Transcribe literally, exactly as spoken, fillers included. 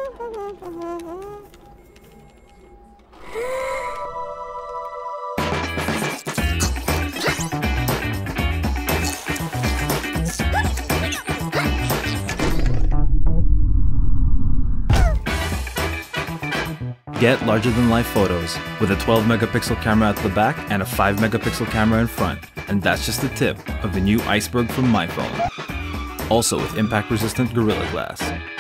Get larger-than-life photos with a twelve megapixel camera at the back and a five megapixel camera in front. And that's just the tip of the new Iceberg from MyPhone. Also with impact-resistant Gorilla Glass.